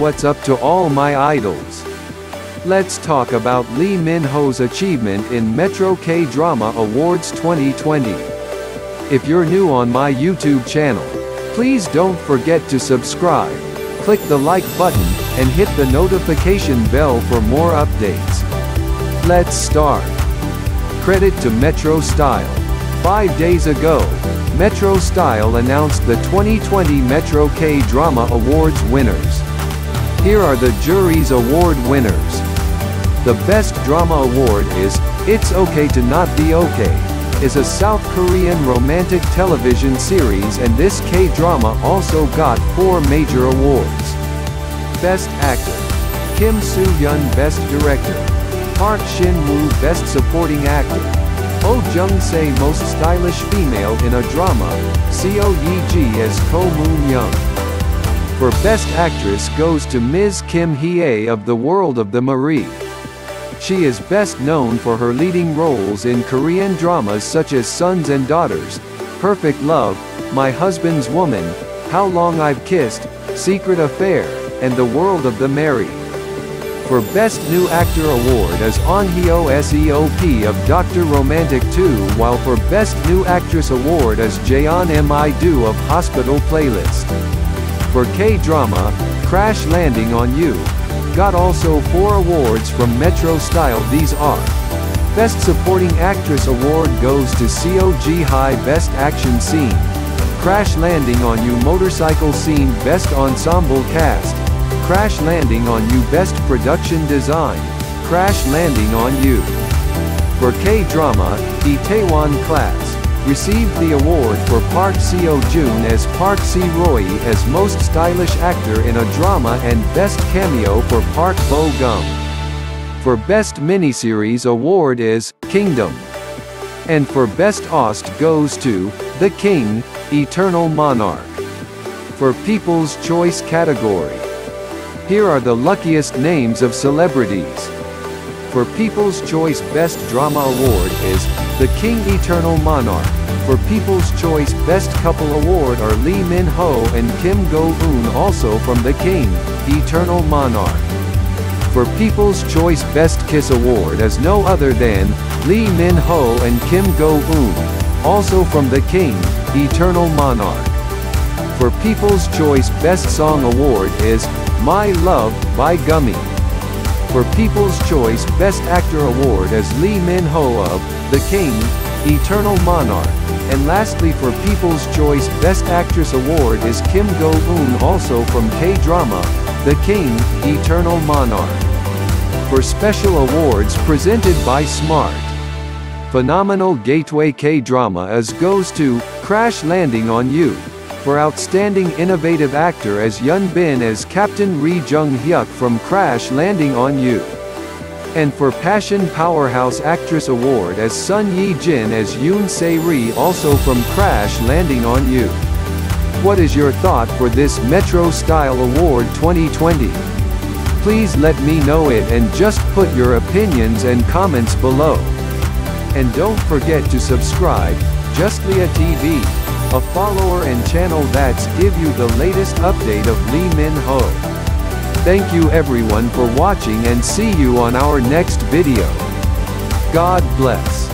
what's up to all my idols. Let's talk about Lee Min-ho's achievement in Metro K-Drama Awards 2020. If you're new on my YouTube channel, please don't forget to subscribe, click the like button, and hit the notification bell for more updates. Let's start. Credit to Metro Style. 5 days ago, Metro Style announced the 2020 Metro K-Drama Awards winners. Here are the jury's award winners. The Best Drama Award is It's Okay to Not Be Okay, is a South Korean romantic television series, and this K-drama also got 4 major awards. Best Actor: Kim Soo-hyun Best Director, Park Shin-woo Best Supporting Actor, Oh Jung-se Most Stylish Female in a Drama, Seo Ye-ji as Ko Moon-young. For Best Actress goes to Ms. Kim Hye of The World of the Marie. She is best known for her leading roles in Korean dramas such as Sons and Daughters, Perfect Love, My Husband's Woman, How Long I've Kissed, Secret Affair, and The World of the Married. For Best New Actor award is Ahn Hyo Seop of Dr. Romantic 2, while for Best New Actress award is Jeon Mi-do of Hospital Playlist. For K-drama, Crash Landing on You got also 4 awards from Metro Style. These are: Best Supporting Actress award goes to Seo Ji-hye Best Action Scene, Crash Landing on You Motorcycle Scene Best Ensemble Cast, Crash Landing on You Best Production Design, Crash Landing on You. For K-drama, Itaewon Class received the award for Park Seo-joon as Park Si-roy as Most Stylish Actor in a Drama, and Best Cameo for Park Bo-gum. For Best Miniseries award is Kingdom. And for Best OST goes to The King, Eternal Monarch. For People's Choice category, here are the luckiest names of celebrities. For People's Choice Best Drama Award is The King Eternal Monarch. For People's Choice Best Couple Award are Lee Min-ho and Kim Go Eun, also from The King, Eternal Monarch. For People's Choice Best Kiss Award is no other than Lee Min-ho and Kim Go Eun, also from The King, Eternal Monarch. For People's Choice Best Song Award is My Love by Gummy. For People's Choice Best Actor Award is Lee Min-ho of The King, Eternal Monarch. And lastly, for People's Choice Best Actress Award is Kim Go Eun, also from K-drama, The King, Eternal Monarch. For special awards presented by Smart Phenomenal Gateway K-drama is goes to Crash Landing on You. For Outstanding Innovative Actor as Hyun Bin as Captain Ri Jeong-hyuk from Crash Landing on You. And for Passion Powerhouse Actress Award as Sun Ye-jin as Yoon Se-ri, also from Crash Landing on You. What is your thought for this Metro Style Award 2020? Please let me know it, and just put your opinions and comments below. And don't forget to subscribe, Justlia TV, a follower and channel that's give you the latest update of Lee Min-ho. Thank you everyone for watching, and see you on our next video. God bless.